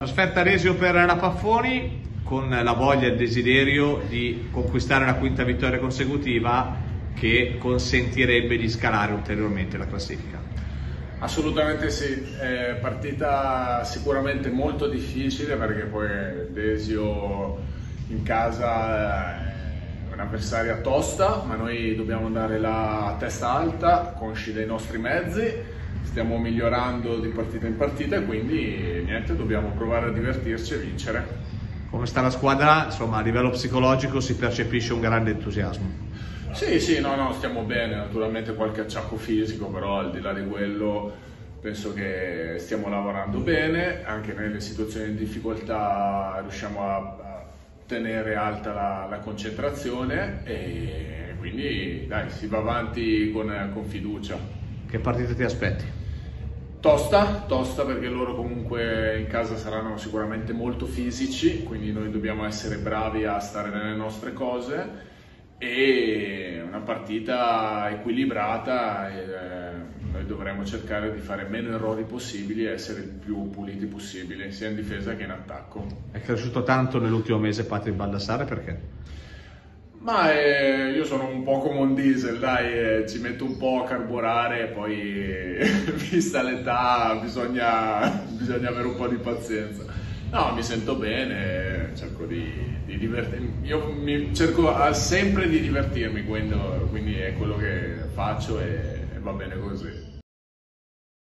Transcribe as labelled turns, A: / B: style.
A: Trasferta Resio per Rapaffoni, con la voglia e il desiderio di conquistare la quinta vittoria consecutiva che consentirebbe di scalare ulteriormente la classifica.
B: Assolutamente sì, è partita sicuramente molto difficile perché poi Desio in casa è un'avversaria tosta, ma noi dobbiamo andare là a testa alta, consci dei nostri mezzi. Stiamo migliorando di partita in partita e quindi niente, dobbiamo provare a divertirci e vincere.
A: Come sta la squadra? Insomma, a livello psicologico si percepisce un grande entusiasmo.
B: Sì, no, stiamo bene, naturalmente qualche acciacco fisico, però al di là di quello penso che stiamo lavorando bene, anche nelle situazioni di difficoltà riusciamo a tenere alta la concentrazione e quindi dai, si va avanti con fiducia.
A: Che partita ti aspetti?
B: Tosta perché loro comunque in casa saranno sicuramente molto fisici, quindi noi dobbiamo essere bravi a stare nelle nostre cose e una partita equilibrata e noi dovremo cercare di fare meno errori possibili e essere il più puliti possibile, sia in difesa che in attacco.
A: È cresciuto tanto nell'ultimo mese Patrick Baldassarre, perché?
B: Ma io sono un po' come un diesel, dai, ci metto un po' a carburare, poi vista l'età bisogna avere un po' di pazienza. No, mi sento bene, cerco di divertirmi, cerco sempre di divertirmi, quindi è quello che faccio e va bene così.